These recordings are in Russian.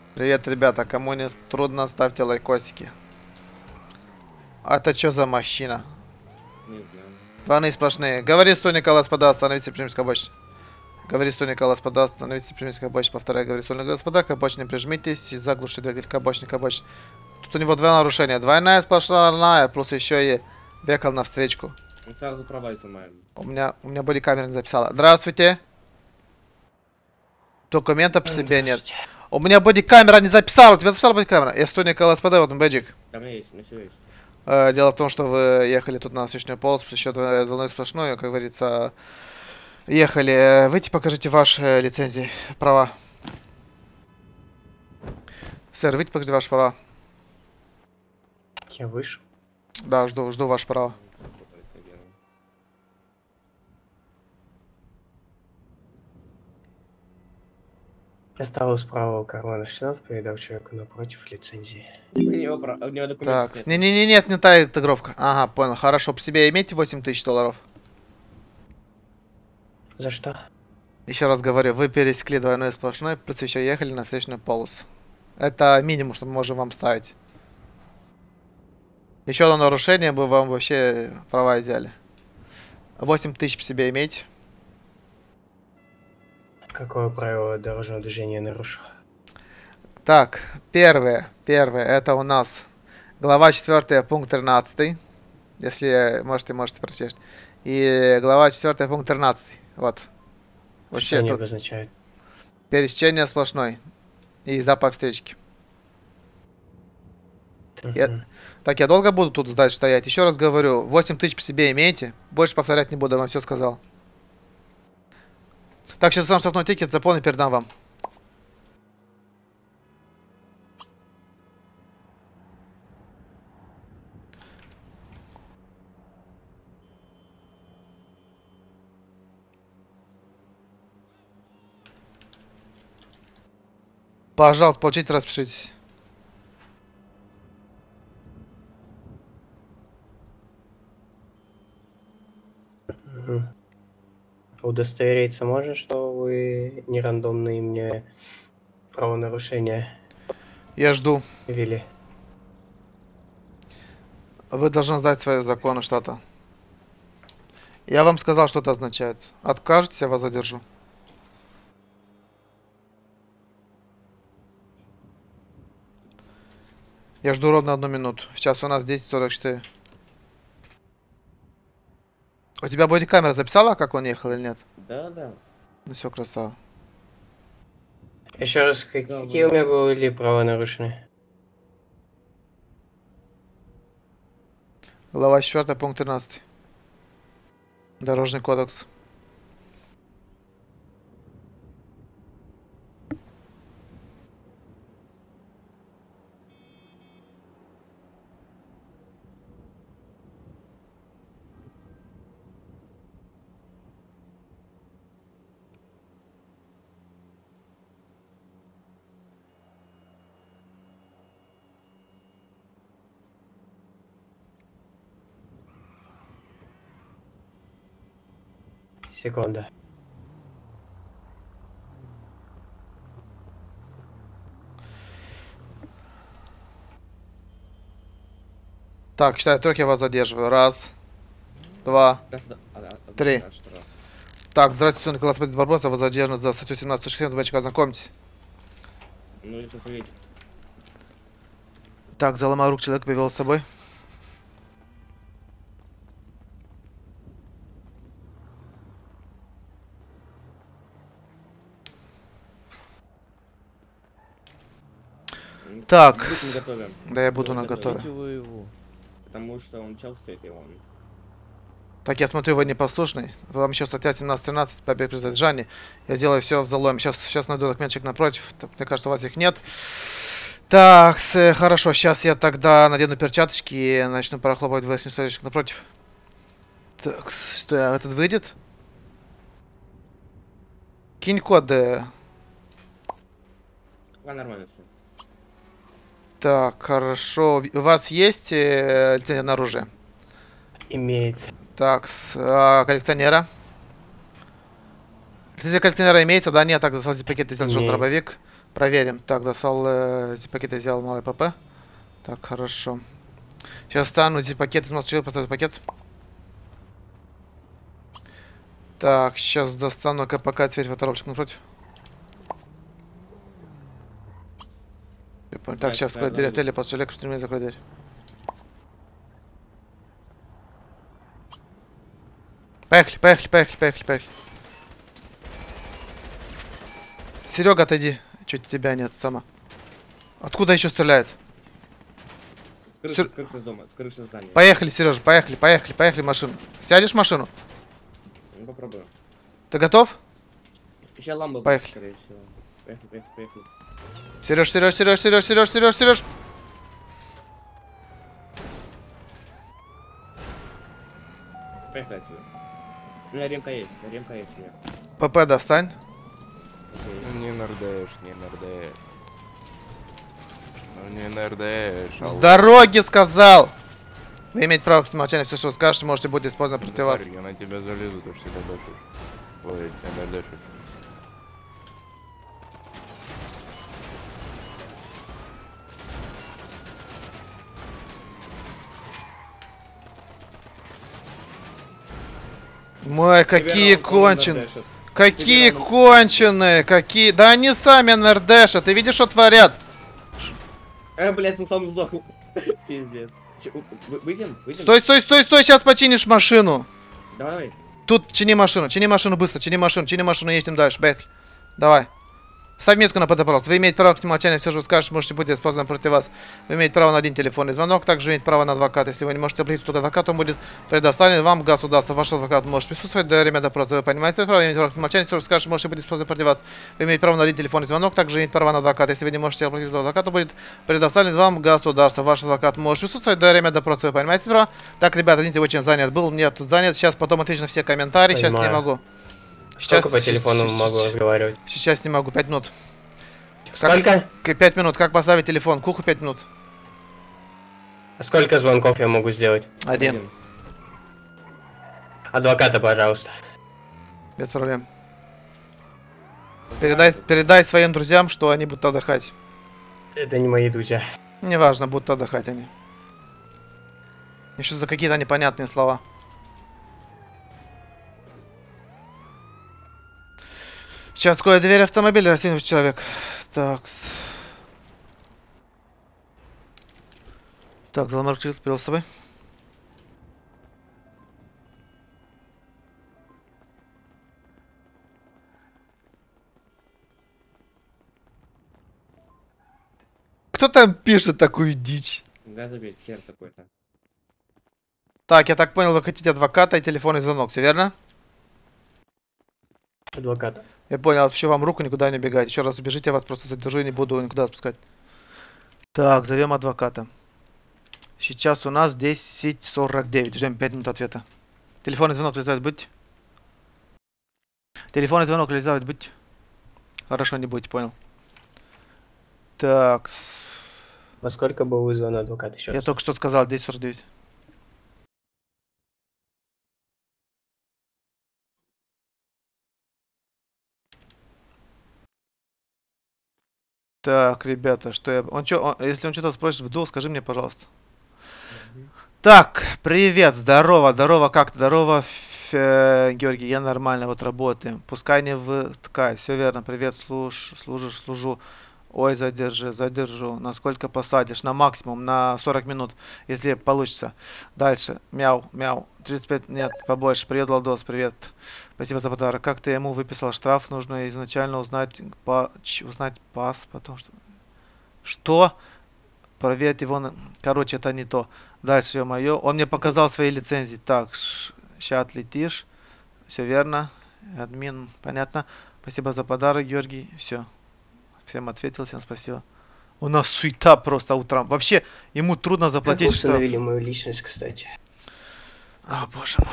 Привет, ребята. Кому не трудно, ставьте лайкосики. А это что за мужчина? Не знаю. Двойные сплошные. Говори, что Николас подаст, остановите примись к обочине. Говори, что Николас подаст, остановите примись к обочине. Повторяю, говори, что господа, к обочине прижмитесь и заглушите двигатель к обочине, к обочине. Тут у него два нарушения. Двойная сплошная, плюс еще и векал навстречку. Мы сразу права изымаем. У меня бодикамера не записала. Здравствуйте. Документов при себе нет. У меня бодикамера не записала. У тебя записала бодикамера? Я стой, Николас, подай, вот он бэджик. Да, у меня есть, у меня все есть. Дело в том, что вы ехали тут на встречную полосу, еще двойной сплошную, как говорится, ехали. Выйти, покажите ваши лицензии, права. Сэр, выйти, покажите ваши права. Я вышел. Да, жду ваши права. Я стал из правого кармана штанов, передал человеку напротив лицензии. У него документов Так, нет. нет, не та интегровка. Ага, понял, хорошо, при себе имейте 8000 долларов. За что? Еще раз говорю, вы пересекли двойной сплошной, плюс еще ехали на встречную полосу. Это минимум, что мы можем вам ставить. Еще одно нарушение бы вам вообще права взяли. 8000 при себе имейте. Какое правило дорожного движения нарушил? Так, первое, это у нас глава 4, пункт 13. Если можете прочесть. И глава 4, пункт 13. Вот. Что Вообще они тут обозначают? пересечение сплошной. И запах встречки. Мгм. Так, я долго буду тут сдать стоять? Еще раз говорю, 8000 по себе имейте. Больше повторять не буду, я вам все сказал. Так, сейчас сам штрафной тикет заполню, передам вам. Пожалуйста, получите, распишитесь. Мгм. Удостовериться можно, что вы не рандомные мне правонарушения Я жду. ввели? Вы должны знать свои законы штата. Я вам сказал, что это означает. Откажетесь, я вас задержу. Я жду ровно 1 минуту. Сейчас у нас 10:44. У тебя бодикамера записала, как он ехал или нет? Да, да. Ну все, красава. Еще раз, какие у меня были права нарушены? Глава 4, пункт 13. Дорожный кодекс. Секунда. Так, считаю, трех я вас задерживаю. Раз, два, три. Так, здравствуйте, Николас Барбоса, вы задержаны за статью 17.67, давайте ознакомьтесь. Ну, если поверить. Так, заломал рук, человек повел с собой. Так. Будь наготове. Да, я буду Будь наготове. наготове. Потому что он чел стоит, и он... Так, я смотрю, вы непослушный. Вам еще статья 17.13, побег при задержании. Я сделаю все в заломе. Сейчас найду документчик напротив. Так, мне кажется, у вас их нет. Так, хорошо. Сейчас я тогда надену перчаточки и начну прохлопывать властный столичек напротив. Так, что, этот выйдет? Кинь код. Нормально все. Так, хорошо. У вас есть лицензия на оружие? Имеется. Так, коллекционера. Лицензия коллекционера имеется, да? Нет, так, заслать пакет, если Имеется. дробовик. Проверим. Так, достал зип-пакет и взял малый ПП. Так, хорошо. Сейчас стану зип-пакет, из моста поставлю пакет. Так, сейчас достану КПК, дверь фоторобчик напротив. Я понял. Так, Да, сейчас такая открою дверь одна отеля, после лекаря стремления закрой дверь. Поехали, поехали, поехали, поехали, поехали. Серега, отойди. Чуть тебя нет, сама. Откуда еще стреляет? С крыши дома, с крыши здания. Поехали, Сережа, поехали, поехали, поехали в машину. Сядешь в машину? Ну, попробуем. Ты готов? Еще ламба Поехали. будет, скорее всего. Поехали, поехали, поехали. Сереж, Сереж, Сереж, Сереж, Сереж, Сереж, Сереж. Поехали отсюда. У меня ремка есть у меня. ПП достань. Окей. Ну не нардеш, не нардеш. Ну не нардеш. С дороги сказал! Вы имеете право к молчанию, все, что вы скажете, можете будет использовано против вас. Я на тебя залезу, то что ты дашь. Ой, не нардеш. Мой, какие Теперь он конченые. надешит. Какие Теперь он- конченые, какие... Да они сами нрдэшат, ты видишь, что творят? Блядь, он сам сдох. Пиздец. Выйдем? Выйдем? Стой, стой, стой, стой, сейчас починишь машину. Давай. Тут чини машину быстро, чини машину, едем дальше, поехали. Давай. Ставь метку на ПД, пожалуйста. Вы имеете право к молчанию, все, что вы скажете, можете быть использовано против вас. Вы имеете право на один телефонный звонок, также имеете право на адвоката. Если вы не можете обратиться к адвокату, он будет предоставлен вам государство. Ваш адвокат может присутствовать до время допроса. Вы понимаете свое право, имеете право к молчанию, все, что вы скажете, можете быть использовано против вас. Вы имеете право на один телефонный звонок, также имеете право на адвоката. Если вы не можете обратиться к адвокату, будет предоставлен вам государство. Ваш адвокат может присутствовать до время допроса. Вы понимаете свое право? Так, ребята, извините, очень занят был, нет, тут занят. Сейчас потом отвечу на все комментарии, сейчас не Понимаю. могу. Сколько по телефону могу разговаривать? Сейчас не могу, 5 минут. Сколько? 5 минут, как поставить телефон? Куху 5 минут. А сколько звонков я могу сделать? Один. Адвоката, пожалуйста. Без проблем. Передай своим друзьям, что они будут отдыхать. Это не мои друзья. Неважно, будут отдыхать они. Еще за какие-то непонятные слова. Сейчас открою дверь автомобиля, рассеянный человек. Так. Так, Залмарчик спел с собой. Кто там пишет такую дичь? Да, забей, хер какой-то. Так, я так понял, вы хотите адвоката и телефонный звонок, все верно? Адвокат. Я понял, отпущу вам руку, никуда не убегайте. Еще раз убежите, я вас просто задержу и не буду никуда отпускать. Так, зовем адвоката. Сейчас у нас 10:49. Ждем 5 минут ответа. Телефонный звонок реализовать будете? Телефонный звонок реализовать будете? Хорошо, не будете, понял. Так. Во сколько был вызван адвокат еще Я раз? только что сказал, 10:49. Так, ребята, что я... Если он что-то спросит в дуо, скажи мне, пожалуйста. Так, привет, здорово, здорово, как ты? Здорово, Георгий, я нормально, вот работаем. Пускай не вткай, все верно, привет, служу. Ой, задержу. На сколько посадишь? На максимум, на 40 минут, если получится. Дальше, мяу. 35, нет, побольше. Привет, Ладос, привет. Спасибо за подарок. Как ты ему выписал штраф? Нужно изначально узнать пас, потом что... Что? Проверить его... Короче, это не то. Дальше, ё-моё. Он мне показал свои лицензии. Так, сейчас отлетишь. Все верно. Админ, понятно. Спасибо за подарок, Георгий. Все. Всем ответил, всем спасибо. У нас суета просто утром. Вообще, ему трудно заплатить Как штраф. установили мою личность, кстати. О, боже мой.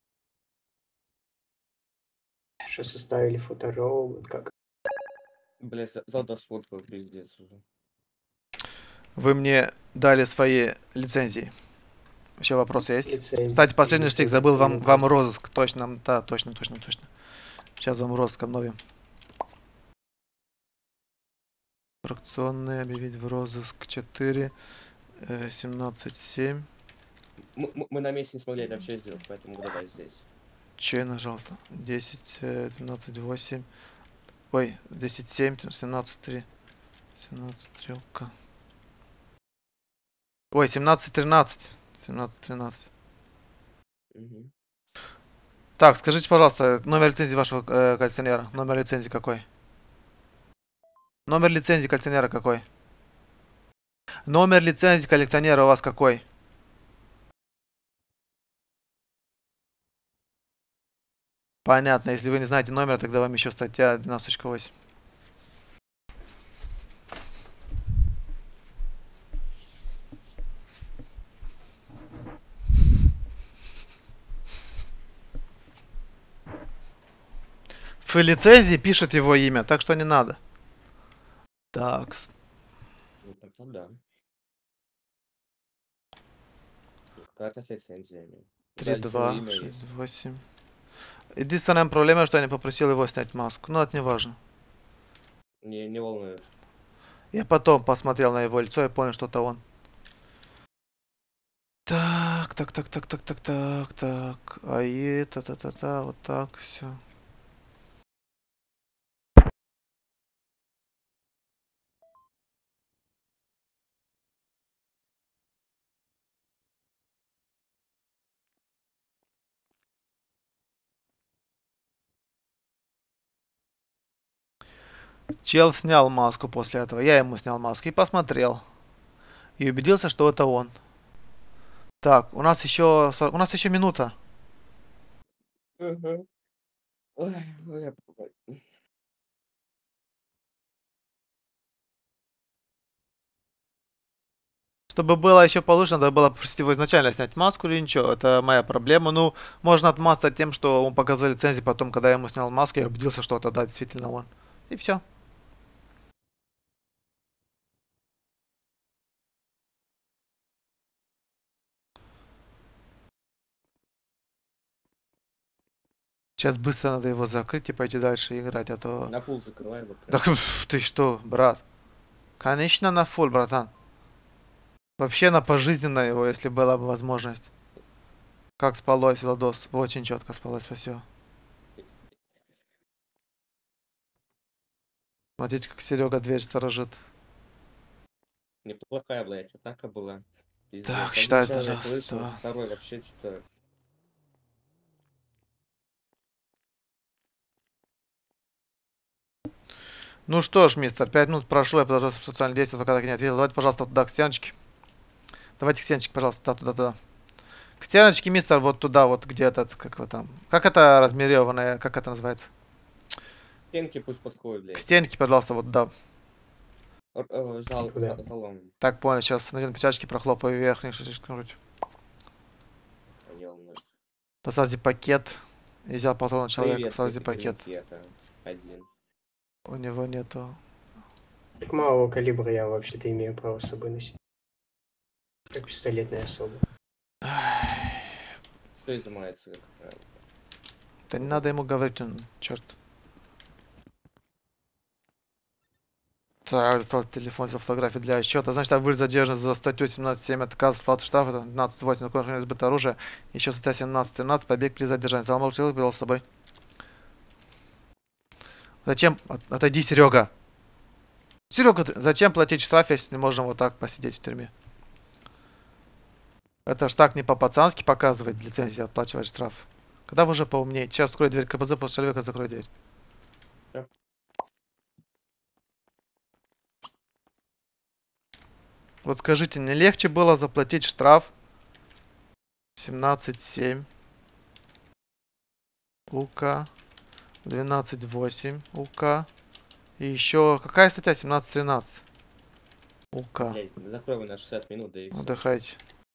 Что составили фоторобот, как... Блядь, золото сфоткал, пиздец уже. Вы мне дали свои лицензии. Еще вопросы есть? лицензии, Кстати, последний штик лицензии, забыл ну, вам розыск. Точно, да, точно. Сейчас вам розыск обновим. Фракционные объявить в розыск 4, 17.7. Мы на месте не смогли это вообще сделать, поэтому давай здесь. Че нажал-то? 10, 12, 8. Ой, 10, 7, 17, 3. 17, 3, УК. Ой, 17, 13. 17, 13. Угу. Так, скажите, пожалуйста, номер лицензии вашего коллекционера. Номер лицензии какой? Номер лицензии коллекционера какой? Номер лицензии коллекционера у вас какой? Понятно, если вы не знаете номер, тогда вам еще статья 12.8. В лицензии пишет его имя, так что не надо. Так, Ну, так, ну да. Карта с лицензиями. 3, Дальше его 2, имя 6, есть. 8. Единственная проблема, что я не попросил его снять маску. Но это не важно. Не волнует. Я потом посмотрел на его лицо и понял, что это он. Так, так, так, так, так, так, так, так. АИ, та-та-та-та, вот так, все. Чел снял маску после этого. Я ему снял маску и посмотрел. И убедился, что это он. Так, у нас еще минута. Ага. Ой, ну я попробую. Чтобы было еще получше, надо было попросить его изначально снять маску или ничего. Это моя проблема. Ну, можно отмазаться тем, что он показал лицензию, потом, когда я ему снял маску, я убедился, что это да, действительно он. И все. Сейчас быстро надо его закрыть и пойти дальше играть, а то... На фул закрывай его Да прям. ты что, брат? Конечно на фулл, братан. Вообще на пожизненно его, если была бы возможность. Как спалось, Владос? Очень четко спалось, спасибо. Смотрите, как Серега дверь сторожит. Неплохая, блядь, атака была. Пиздец. Так, Один считай, человек раз, вышел, два. второй вообще что-то... Ну что ж, мистер, 5 минут прошло, я продолжаю социальные действия, пока так и не ответил. Давайте, пожалуйста, туда, к стеночке. Давайте к стеночке, пожалуйста, туда. К стеночке, мистер, вот туда, вот где этот, как вы там. Как это размереванное, как это называется? Стенки пусть подходят, К блядь. стенке, пожалуйста, вот да. Куда? Залом. Так, понял, сейчас надену печатки, прохлопаю верхний, что здесь круть. Ёлный. Посади пакет. И взял патрон человека, Привет, посади пакет. это один. У него нету. Так малого калибра я вообще-то имею право с собой носить. Как пистолетная особа. Кто изымается, как правило. Да не надо ему говорить, он, черт. Так, достал телефон, взял фотографии для счета. Значит, вы задержаны за статью 17.7 отказ сплаты штрафа, 12.8 законных сбыт оружия, еще статья 17.13 побег при задержании. Заломал человек, привел с собой. Зачем? Отойди, Серега. Серега, зачем платить штраф, если не можем вот так посидеть в тюрьме? Это ж так не по-пацански показывать лицензию, оплачивать штраф. Когда вы уже поумнеете? Сейчас открой дверь КПЗ, после человека закрой дверь. Да. Вот скажите, не легче было заплатить штраф 17.7 УК, 12.8 УК и еще какая статья 17.13 УК? Блядь, закрой его на 60 минут, да и все. Отдыхайте.